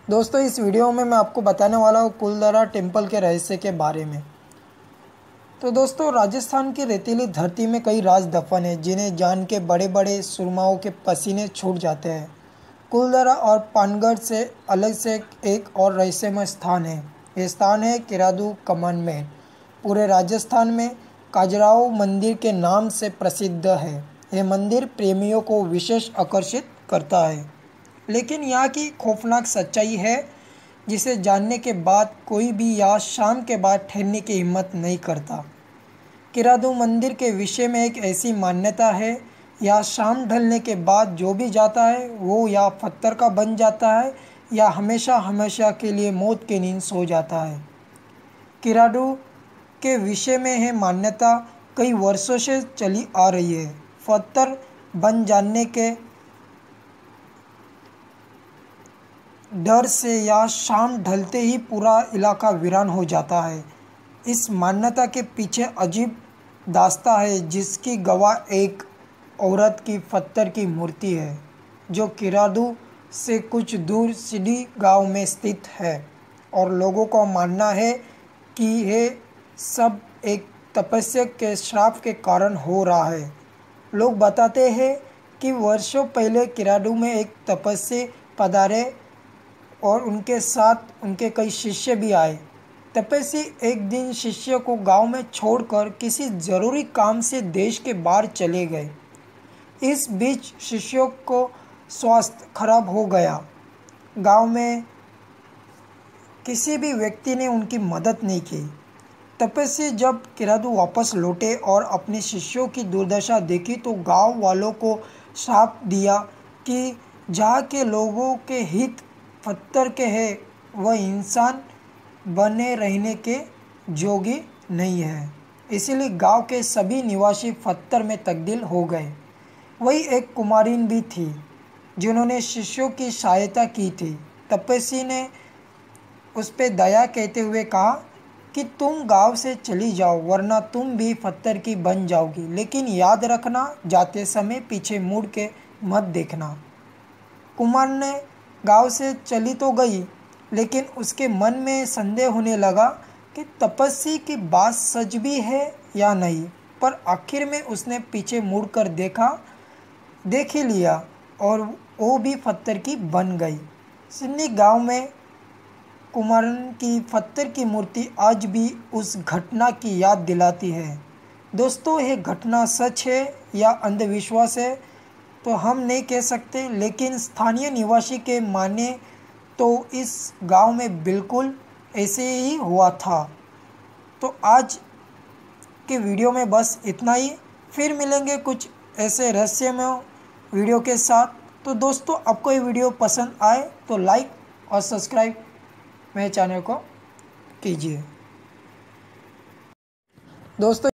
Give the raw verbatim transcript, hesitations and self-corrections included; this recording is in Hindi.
दोस्तों इस वीडियो में मैं आपको बताने वाला हूँ कुलधारा टेम्पल के रहस्य के बारे में। तो दोस्तों राजस्थान की रेतीली धरती में कई राज दफन हैं जिन्हें जान के बड़े बड़े सुरमाओं के पसीने छूट जाते हैं। कुलधारा और पानगढ़ से अलग से एक और रहस्यमय स्थान है। ये स्थान है किरादू कमान में। पूरे राजस्थान में काजराओ मंदिर के नाम से प्रसिद्ध है। यह मंदिर प्रेमियों को विशेष आकर्षित करता है, लेकिन यहाँ की खौफनाक सच्चाई है जिसे जानने के बाद कोई भी यहाँ शाम के बाद ठहरने की हिम्मत नहीं करता। किरादू मंदिर के विषय में एक ऐसी मान्यता है, यहाँ शाम ढलने के बाद जो भी जाता है वो या पत्थर का बन जाता है या हमेशा हमेशा के लिए मौत की नींद सो जाता है। किरादू के विषय में है मान्यता कई वर्षों से चली आ रही है। पत्थर बन जाने के डर से या शाम ढलते ही पूरा इलाका वीरान हो जाता है। इस मान्यता के पीछे अजीब दास्तां है जिसकी गवाह एक औरत की पत्थर की मूर्ति है जो किरादू से कुछ दूर सिडी गांव में स्थित है, और लोगों का मानना है कि यह सब एक तपस्या के श्राप के कारण हो रहा है। लोग बताते हैं कि वर्षों पहले किरादू में एक तपस्वी पधारे और उनके साथ उनके कई शिष्य भी आए। तपस्वी एक दिन शिष्य को गांव में छोड़कर किसी ज़रूरी काम से देश के बाहर चले गए। इस बीच शिष्यों को स्वास्थ्य खराब हो गया। गांव में किसी भी व्यक्ति ने उनकी मदद नहीं की। तपस्वी जब किरादू वापस लौटे और अपने शिष्यों की दुर्दशा देखी तो गांव वालों को श्राप दिया कि जहाँ के लोगों के हित पत्थर के हैं वह इंसान बने रहने के जोगी नहीं है। इसीलिए गांव के सभी निवासी पत्थर में तब्दील हो गए। वही एक कुमारीन भी थी जिन्होंने शिष्यों की सहायता की थी। तपस्वी ने उस पर दया कहते हुए कहा कि तुम गांव से चली जाओ वरना तुम भी पत्थर की बन जाओगी, लेकिन याद रखना जाते समय पीछे मुड़ के मत देखना। कुमार ने गांव से चली तो गई, लेकिन उसके मन में संदेह होने लगा कि तपस्वी की बात सच भी है या नहीं। पर आखिर में उसने पीछे मुड़कर देखा देख ही लिया और वो भी पत्थर की बन गई। सिन्नी गांव में कुमारन की पत्थर की मूर्ति आज भी उस घटना की याद दिलाती है। दोस्तों यह घटना सच है या अंधविश्वास है तो हम नहीं कह सकते, लेकिन स्थानीय निवासी के माने तो इस गांव में बिल्कुल ऐसे ही हुआ था। तो आज के वीडियो में बस इतना ही। फिर मिलेंगे कुछ ऐसे रहस्यमय वीडियो के साथ। तो दोस्तों आपको ये वीडियो पसंद आए तो लाइक और सब्सक्राइब मेरे चैनल को कीजिए। दोस्तों